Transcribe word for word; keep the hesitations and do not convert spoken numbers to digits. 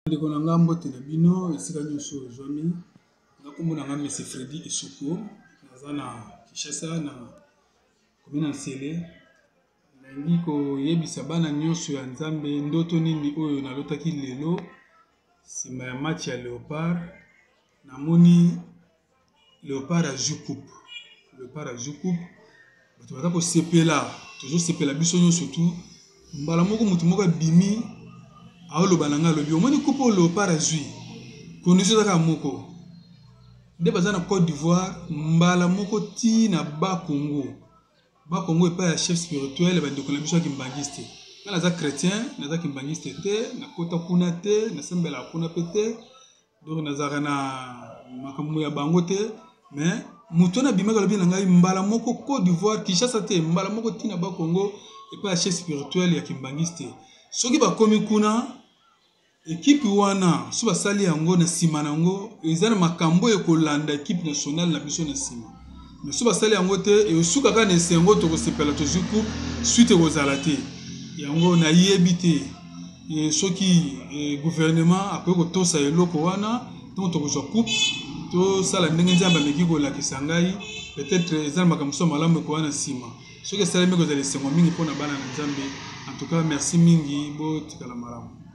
Ndeko na ngambo te na bino esika nyonso ozwami nakomona nga Monsieur Freddy Esoko naza na Kinshasa na commune Nsele nangi koyebisa bana nyonso ya Nzambe ndoto nini oyo nalotaki lelo sima ya match ya Léopard namoni Léopard azwi coupe Léopard azwi coupe bato baza kosepela tozosepela biso nyonso tu mbala moko mutu moko bimi aoloba nanga lobi omoni coupe o Léopard azwi condition zaka moko nde baza na Côte d'Ivoire mbala moko ti na ba Congo ba Congo epa ya chef spirituel bandeko na biso akimbangiste nga naza chrétien naza kimbangiste te nakota kuna te nasembela kuna pe te donc nazaka na makambo ya bango te mais mutu na bimaka lobi na ngai mbala moko Côte d'Ivoire Kinshasa te mbala moko ti na ba Congo epa ya chef spirituel ya kimbangiste soki bakomi kuna équipe wana so basali yango na sima nango eza na makambo ekolanda équipe nationale na biso na sima mais so basali yango te e osuka ka na esengo to kosepela to zuku suite kozala te yango na yebi te e soki e gouvernement akoki kotosa eloko wana donc to kozwa coupe to sala ndenge nzambe ameki kolakisa ngai peut-être eza na makambo so malamu ekowana na sima soki esalemi kozala esengo mingi mpona bana na Nzambe en tout cas merci mingi bo tikala malamu.